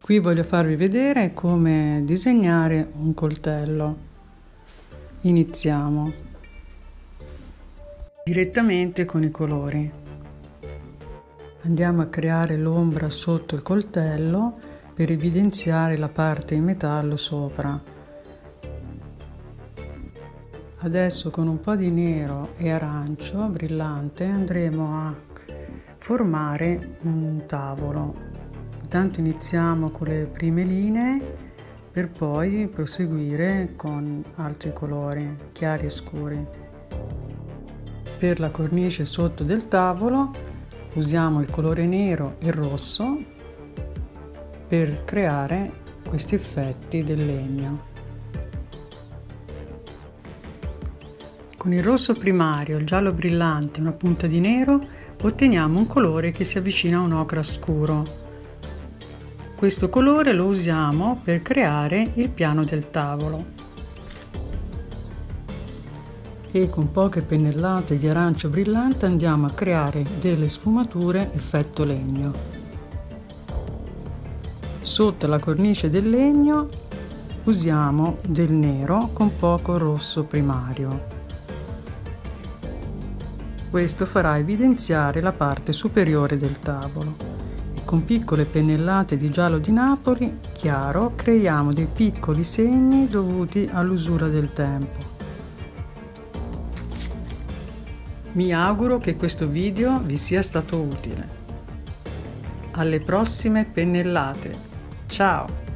Qui voglio farvi vedere come disegnare un coltello. Iniziamo direttamente con i colori. Andiamo a creare l'ombra sotto il coltello per evidenziare la parte in metallo sopra. Adesso con un po' di nero e arancio brillante andremo a formare un tavolo. Intanto iniziamo con le prime linee per poi proseguire con altri colori chiari e scuri. Per la cornice sotto del tavolo usiamo il colore nero e rosso per creare questi effetti del legno. Con il rosso primario, il giallo brillante e una punta di nero otteniamo un colore che si avvicina a un ocra scuro. Questo colore lo usiamo per creare il piano del tavolo. E con poche pennellate di arancio brillante andiamo a creare delle sfumature effetto legno. Sotto la cornice del legno usiamo del nero con poco rosso primario. Questo farà evidenziare la parte superiore del tavolo. Con piccole pennellate di giallo di Napoli chiaro creiamo dei piccoli segni dovuti all'usura del tempo. Mi auguro che questo video vi sia stato utile. Alle prossime pennellate. Ciao!